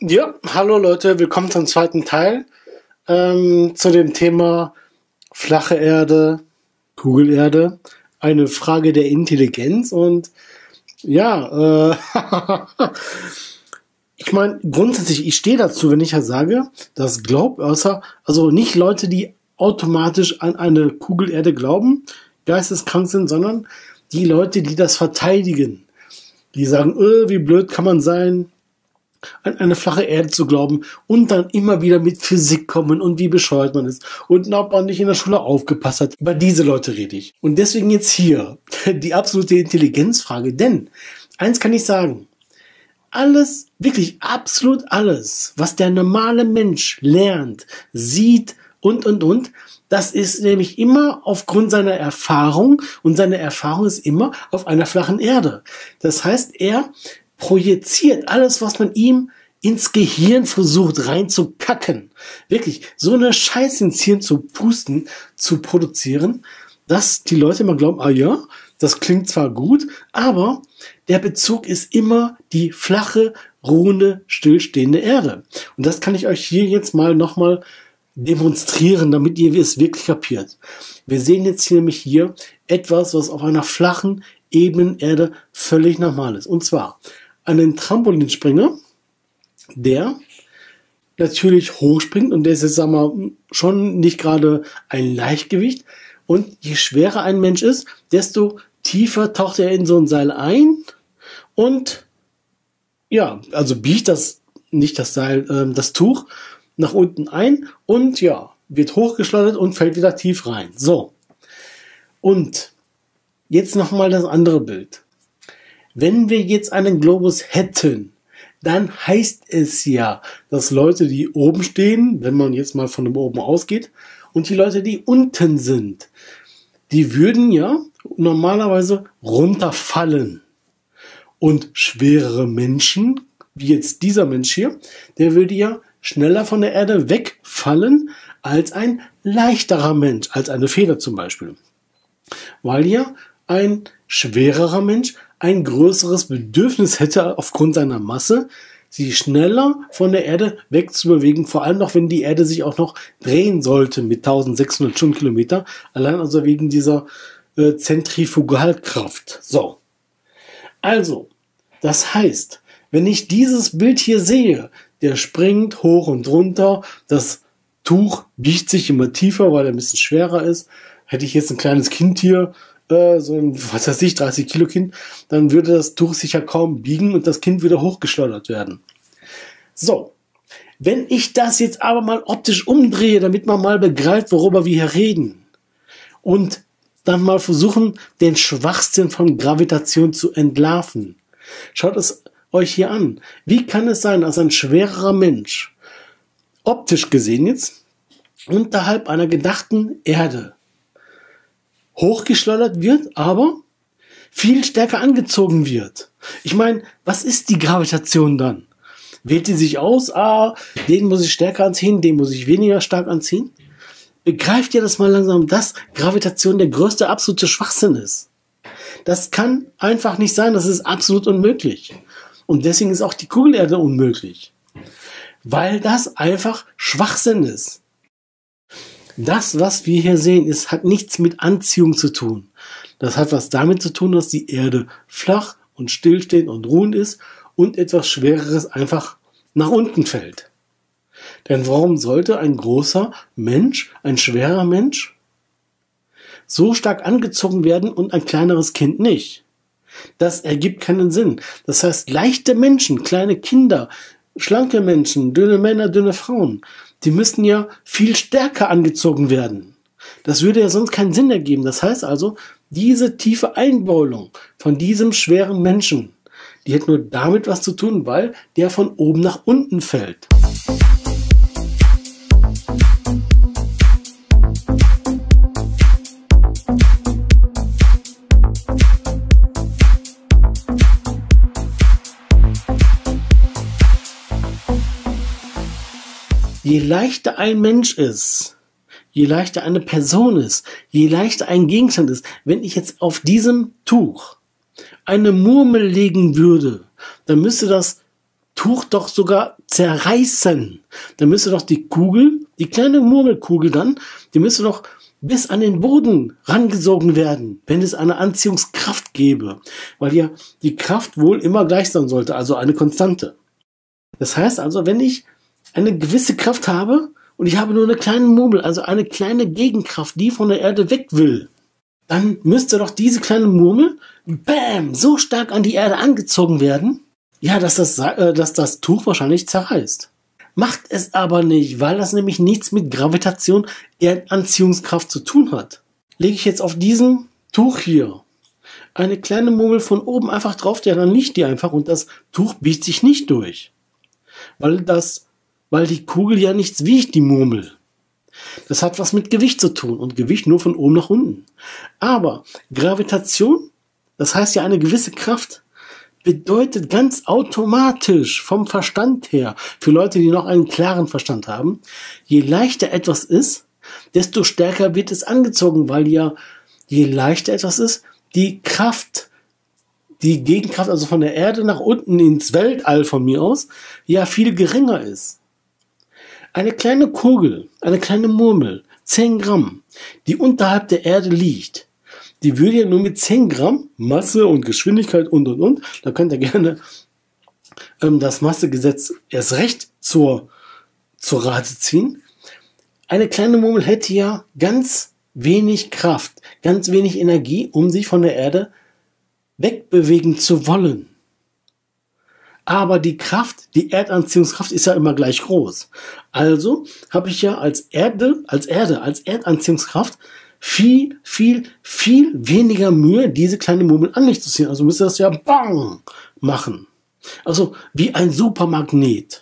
Ja, hallo Leute, willkommen zum zweiten Teil zu dem Thema flache Erde, Kugelerde, eine Frage der Intelligenz. Und ja, ich meine, grundsätzlich, ich stehe dazu, wenn ich ja sage, dass also nicht Leute, die automatisch an eine Kugelerde glauben, geisteskrank sind, sondern die Leute, die das verteidigen. Die sagen, wie blöd kann man sein, an eine flache Erde zu glauben und dann immer wieder mit Physik kommen und wie bescheuert man ist und ob man nicht in der Schule aufgepasst hat. Über diese Leute rede ich. Und deswegen jetzt hier die absolute Intelligenzfrage. Denn eins kann ich sagen, alles, wirklich absolut alles, was der normale Mensch lernt, sieht und, das ist nämlich immer aufgrund seiner Erfahrung, und seine Erfahrung ist immer auf einer flachen Erde. Das heißt, er projiziert alles, was man ihm ins Gehirn versucht reinzukacken. Wirklich, so eine Scheiße ins Hirn zu pusten, zu produzieren, dass die Leute immer glauben, ah ja, das klingt zwar gut, aber der Bezug ist immer die flache, ruhende, stillstehende Erde. Und das kann ich euch hier jetzt mal nochmal demonstrieren, damit ihr es wirklich kapiert. Wir sehen jetzt hier nämlich hier etwas, was auf einer flachen, ebenen Erde völlig normal ist. Und zwar einen Trampolinspringer, der natürlich hochspringt, und der ist jetzt, sagen wir, schon nicht gerade ein Leichtgewicht. Und je schwerer ein Mensch ist, desto tiefer taucht er in so ein Seil ein und ja, also biegt nicht das Seil, das Tuch nach unten ein und ja, wird hochgeschleudert und fällt wieder tief rein. So. Und jetzt nochmal das andere Bild. Wenn wir jetzt einen Globus hätten, dann heißt es ja, dass Leute, die oben stehen, wenn man jetzt mal von dem oben ausgeht, und die Leute, die unten sind, die würden ja normalerweise runterfallen. Und schwerere Menschen, wie jetzt dieser Mensch hier, der würde ja schneller von der Erde wegfallen als ein leichterer Mensch, als eine Feder zum Beispiel. Weil ja ein schwererer Mensch ein größeres Bedürfnis hätte, aufgrund seiner Masse, sie schneller von der Erde wegzubewegen, vor allem noch, wenn die Erde sich auch noch drehen sollte mit 1600 Stundenkilometer, allein also wegen dieser Zentrifugalkraft. So. Also, das heißt, wenn ich dieses Bild hier sehe, der springt hoch und runter, das Tuch biegt sich immer tiefer, weil er ein bisschen schwerer ist. Hätte ich jetzt ein kleines Kind hier, so ein, was weiß ich, 30 Kilo Kind, dann würde das Tuch sich ja kaum biegen und das Kind würde hochgeschleudert werden. So, wenn ich das jetzt aber mal optisch umdrehe, damit man mal begreift, worüber wir hier reden, und dann mal versuchen, den Schwachsinn von Gravitation zu entlarven. Schaut es euch hier an. Wie kann es sein, dass ein schwererer Mensch, optisch gesehen jetzt, unterhalb einer gedachten Erde hochgeschleudert wird, aber viel stärker angezogen wird? Ich meine, was ist die Gravitation dann? Wählt die sich aus? Den muss ich stärker anziehen, den muss ich weniger stark anziehen? Begreift ihr das mal langsam, dass Gravitation der größte absolute Schwachsinn ist? Das kann einfach nicht sein, das ist absolut unmöglich. Und deswegen ist auch die Kugelerde unmöglich. Weil das einfach Schwachsinn ist. Das, was wir hier sehen, hat nichts mit Anziehung zu tun. Das hat was damit zu tun, dass die Erde flach und stillstehend und ruhend ist und etwas Schwereres einfach nach unten fällt. Denn warum sollte ein großer Mensch, ein schwerer Mensch, so stark angezogen werden und ein kleineres Kind nicht? Das ergibt keinen Sinn. Das heißt, leichte Menschen, kleine Kinder, schlanke Menschen, dünne Männer, dünne Frauen, die müssten ja viel stärker angezogen werden. Das würde ja sonst keinen Sinn ergeben. Das heißt also, diese tiefe Einbeulung von diesem schweren Menschen, die hat nur damit was zu tun, weil der von oben nach unten fällt. Je leichter ein Mensch ist, je leichter eine Person ist, je leichter ein Gegenstand ist, wenn ich jetzt auf diesem Tuch eine Murmel legen würde, dann müsste das Tuch doch sogar zerreißen. Dann müsste doch die Kugel, die kleine Murmelkugel dann, die müsste doch bis an den Boden rangesogen werden, wenn es eine Anziehungskraft gäbe. Weil ja die Kraft wohl immer gleich sein sollte, also eine Konstante. Das heißt also, wenn ich eine gewisse Kraft habe und ich habe nur eine kleine Murmel, also eine kleine Gegenkraft, die von der Erde weg will, dann müsste doch diese kleine Murmel, bam, so stark an die Erde angezogen werden, ja, dass das Tuch wahrscheinlich zerreißt. Macht es aber nicht, weil das nämlich nichts mit Gravitation, Erdanziehungskraft zu tun hat. Lege ich jetzt auf diesem Tuch hier eine kleine Murmel von oben einfach drauf, ja, dann liegt die einfach und das Tuch biegt sich nicht durch. Weil die Kugel ja nichts wiegt, die Murmel. Das hat was mit Gewicht zu tun und Gewicht nur von oben nach unten. Aber Gravitation, das heißt ja eine gewisse Kraft, bedeutet ganz automatisch vom Verstand her, für Leute, die noch einen klaren Verstand haben, je leichter etwas ist, desto stärker wird es angezogen, weil ja je leichter etwas ist, die Kraft, die Gegenkraft, also von der Erde nach unten ins Weltall von mir aus, ja viel geringer ist. Eine kleine Kugel, eine kleine Murmel, 10 Gramm, die unterhalb der Erde liegt, die würde ja nur mit 10 Gramm Masse und Geschwindigkeit und. Da könnt ihr gerne das Massegesetz erst recht zur Rate ziehen. Eine kleine Murmel hätte ja ganz wenig Kraft, ganz wenig Energie, um sich von der Erde wegbewegen zu wollen. Aber die Kraft, die Erdanziehungskraft ist ja immer gleich groß. Also habe ich ja als Erdanziehungskraft viel weniger Mühe, diese kleine Murmel an mich zu ziehen. Also müsste das ja bang machen. Also wie ein Supermagnet.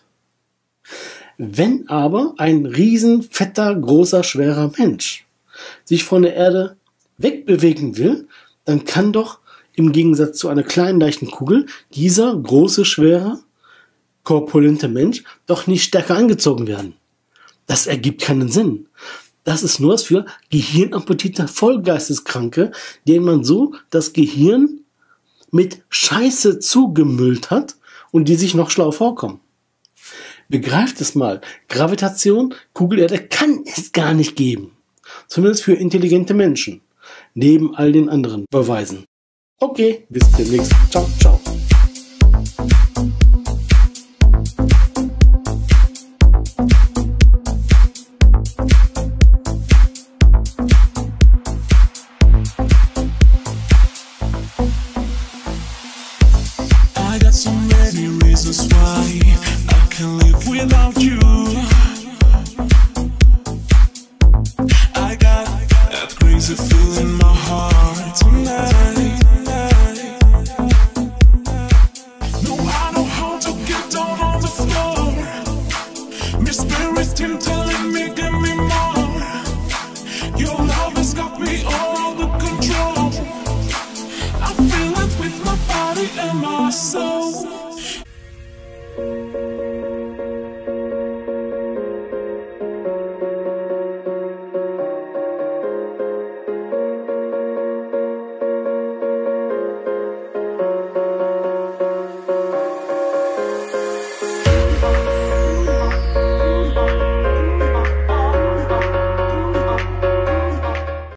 Wenn aber ein riesen, fetter, großer, schwerer Mensch sich von der Erde wegbewegen will, dann kann doch im Gegensatz zu einer kleinen, leichten Kugel dieser große, schwere, korpulente Mensch doch nicht stärker angezogen werden. Das ergibt keinen Sinn. Das ist nur was für gehirnamputierte Vollgeisteskranke, denen man so das Gehirn mit Scheiße zugemüllt hat und die sich noch schlau vorkommen. Begreift es mal. Gravitation, Kugelerde kann es gar nicht geben. Zumindest für intelligente Menschen. Neben all den anderen Beweisen. Okay, bis demnächst. Ciao, ciao.